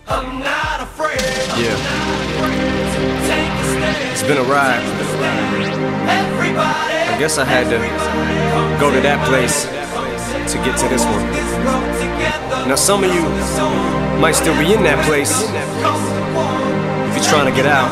I'm not afraid. Yeah. Take a stand. It's been a ride. Everybody. I guess I had to go to that place to get to this one. Now some of you might still be in that place. If you're trying to get out,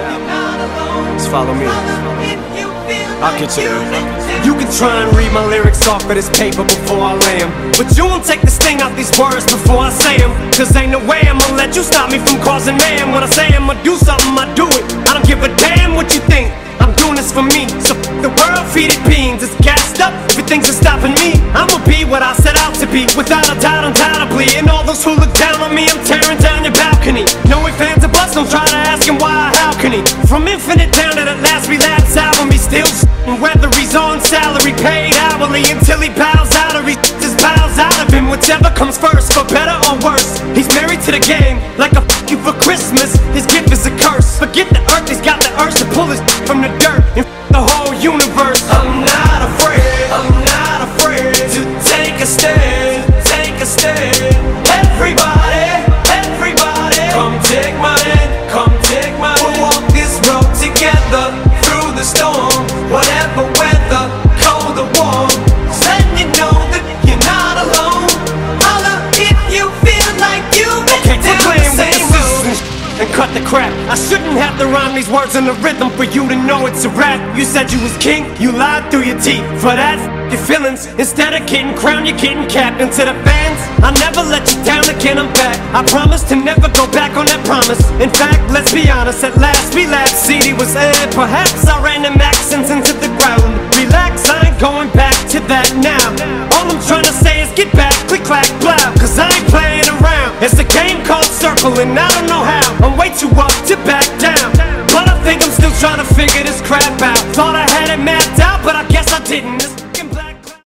just follow me. I'll get you there. You can try and read my lyrics off of this paper before I lay them, but you won't take the sting out these words before I say them. Cause ain't no way I'ma let you stop me from causing mayhem. When I say I'ma do something, I do it. I don't give a damn what you think. I'm doing this for me, so the world, feed it beans. It's gassed up, everything's stopping me. I'ma be what I set out to be, without a doubt, undoubtedly. And all those who look down on me, I'm tearing down your balcony. No ifs, ands, or buts, don't try to ask him why or how can he. From Infinite down to the last relapse album, he still whether he's on salary, paid hourly, until he bows out or he just bows out of him. Whichever comes first, for better or worse. He's married to the game, like a f you for Christmas. His gift is a curse. Forget the earth, he's got the urge to pull his from the dirt and the whole universe. I'm not afraid, I'm not afraid to take a stand, take a stand. Everybody, everybody, come take my hand, come take my hand. We'll walk this road together through the storm, whatever weather, cold or warm. Just letting you know that you're not alone. Holla if you feel like you've been down the same road. And cut the crap. I shouldn't have to rhyme these words in the rhythm for you to know it's a rap. You said you was king, you lied through your teeth. For that, your feelings. Instead of getting crowned, you're getting capped. And to the fans, I never let you down again, I'm back. I promise to never go back on that promise. In fact, let's be honest, at last we laughed. CD was aired, perhaps I ran them accents into the ground. Relax, I ain't going back to that now. All I'm trying to say is get back, click, clack, blah. Cause I ain't playing around. It's a game called Circle and I don't know how. I'm way too up to back down, but I think I'm still trying to figure this crap out. Thought I had it mapped out, but I guess I didn't.